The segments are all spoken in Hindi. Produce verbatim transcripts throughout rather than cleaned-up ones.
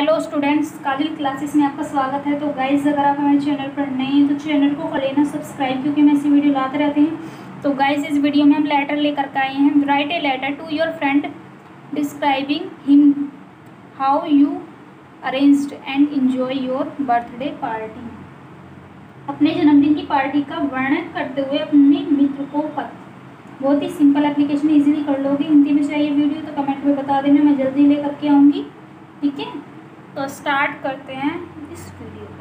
हेलो स्टूडेंट्स, काजल क्लासेस में आपका स्वागत है। तो गाइज़, अगर आप हमारे चैनल पर नए हैं तो चैनल को कर लेना सब्सक्राइब, क्योंकि हम ऐसी वीडियो लाते रहते हैं। तो गाइज़, इस वीडियो में हम लेटर लेकर के आए हैं। Write a letter to your friend describing him how you arranged and enjoy your birthday party. अपने जन्मदिन की पार्टी का वर्णन करते हुए अपने मित्र को पत्र। बहुत ही सिंपल एप्लीकेशन, इजीली कर लोगे। हिंदी में चाहिए वीडियो तो कमेंट में बता देना, मैं जल्दी लेकर के आऊँगी। ठीक है, तो स्टार्ट करते हैं इस वीडियो को।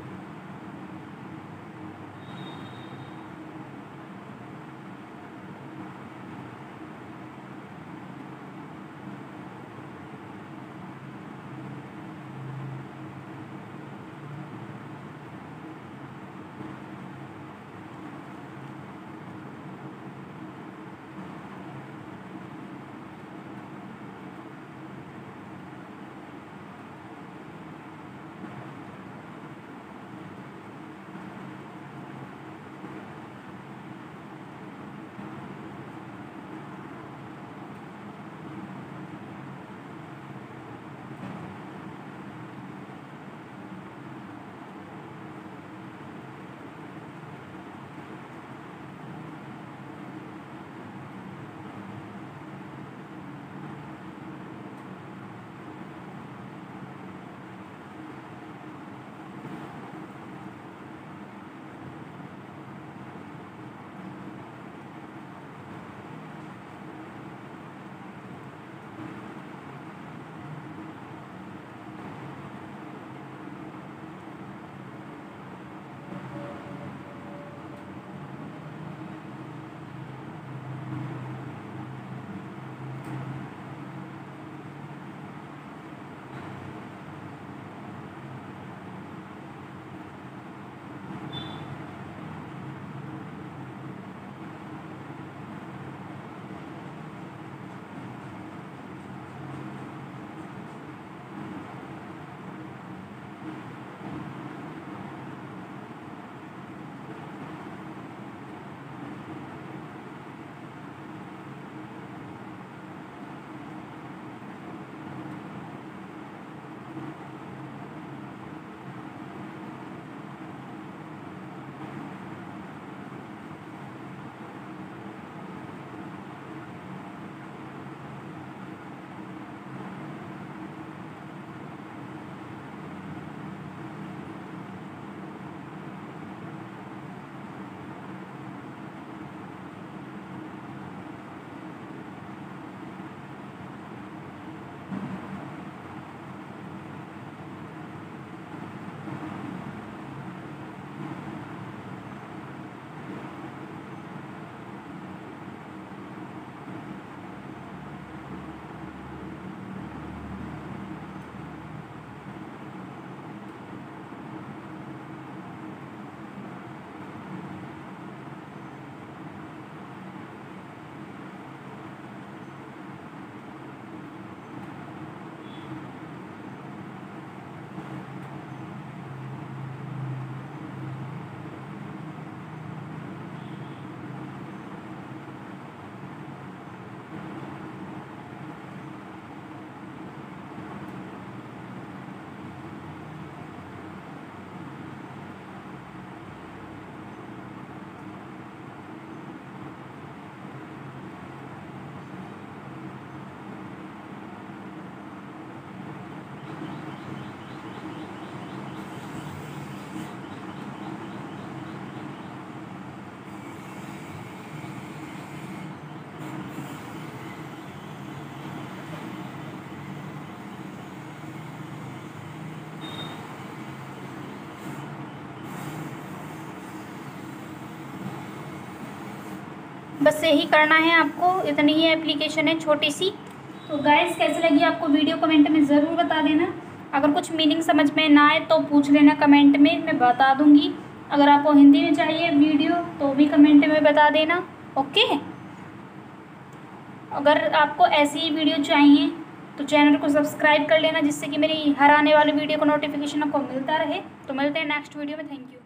बस यही करना है आपको, इतनी ही एप्लीकेशन है छोटी सी। तो गाइस, कैसी लगी आपको वीडियो कमेंट में ज़रूर बता देना। अगर कुछ मीनिंग समझ में ना आए तो पूछ लेना कमेंट में, मैं बता दूंगी। अगर आपको हिंदी में चाहिए वीडियो तो भी कमेंट में बता देना। ओके, अगर आपको ऐसी ही वीडियो चाहिए तो चैनल को सब्सक्राइब कर लेना, जिससे कि मेरी हर आने वाली वीडियो को नोटिफिकेशन आपको मिलता रहे। तो मिलते हैं नेक्स्ट वीडियो में। Thank you.